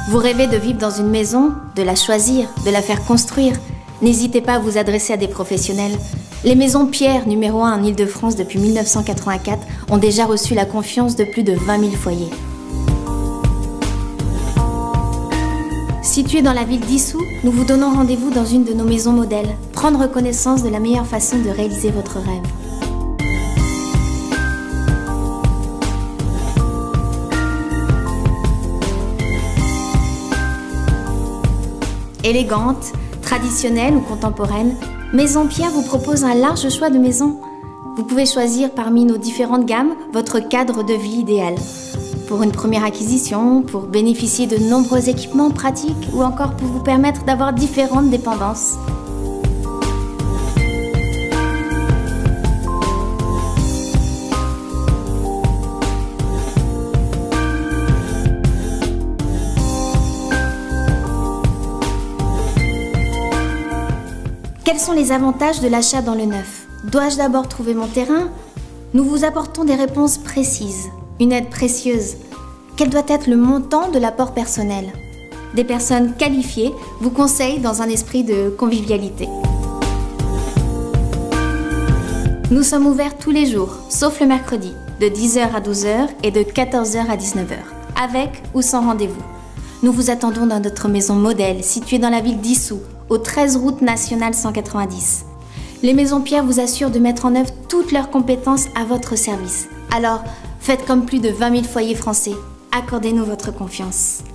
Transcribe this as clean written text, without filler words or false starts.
Vous rêvez de vivre dans une maison, de la choisir, de la faire construire? N'hésitez pas à vous adresser à des professionnels. Les maisons Pierre, numéro 1 en Île-de-France depuis 1984, ont déjà reçu la confiance de plus de 20 000 foyers. Située dans la ville d'Issou, nous vous donnons rendez-vous dans une de nos maisons modèles. Prendre connaissance de la meilleure façon de réaliser votre rêve. Élégante, traditionnelle ou contemporaine, Maison Pierre vous propose un large choix de maisons. Vous pouvez choisir parmi nos différentes gammes votre cadre de vie idéal. Pour une première acquisition, pour bénéficier de nombreux équipements pratiques ou encore pour vous permettre d'avoir différentes dépendances. Quels sont les avantages de l'achat dans le neuf? Dois-je d'abord trouver mon terrain? Nous vous apportons des réponses précises, une aide précieuse. Quel doit être le montant de l'apport personnel? Des personnes qualifiées vous conseillent dans un esprit de convivialité. Nous sommes ouverts tous les jours, sauf le mercredi, de 10h à 12h et de 14h à 19h, avec ou sans rendez-vous. Nous vous attendons dans notre maison modèle située dans la ville d'Issou, au 13 route nationale 190. Les Maisons Pierre vous assurent de mettre en œuvre toutes leurs compétences à votre service. Alors, faites comme plus de 20 000 foyers français. Accordez-nous votre confiance.